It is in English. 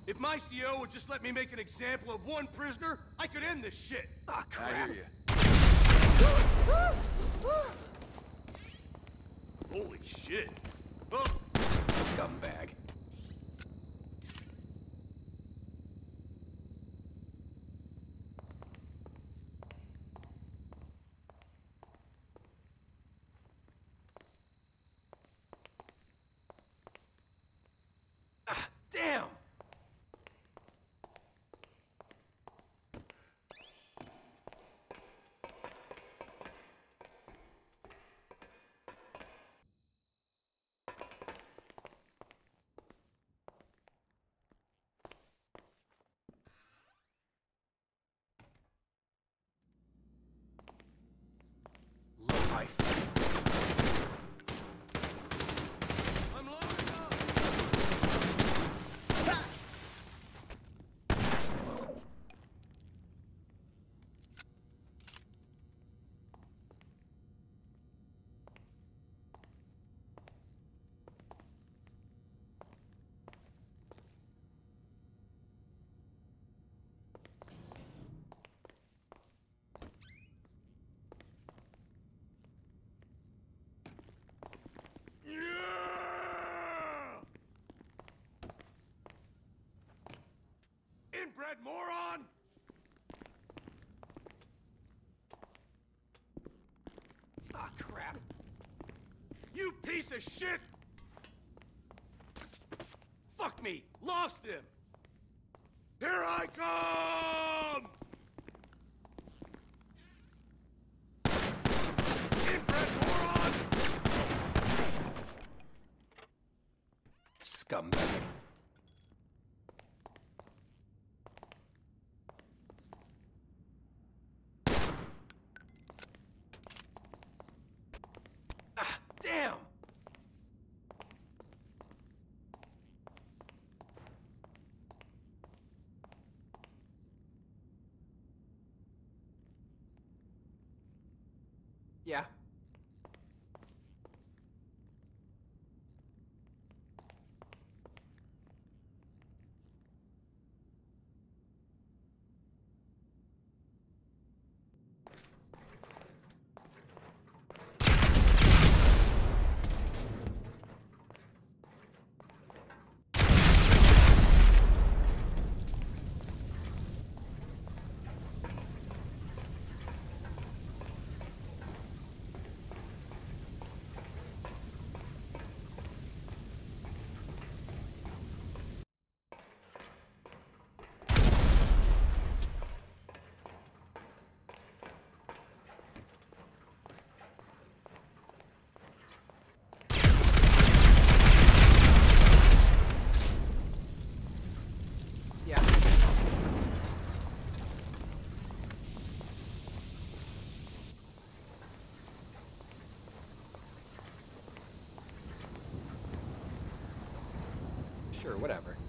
If my CO would just let me make an example of one prisoner, I could end this shit. Ah, crap. I hear you. Holy shit. Oh. Scumbag. Ah, damn! Life. I'm loading up! Inbred moron! Ah, crap. You piece of shit! Fuck me! Lost him! Here I come! Inbred moron! Scumbag. Ah, damn! Yeah. Yeah. Sure, whatever.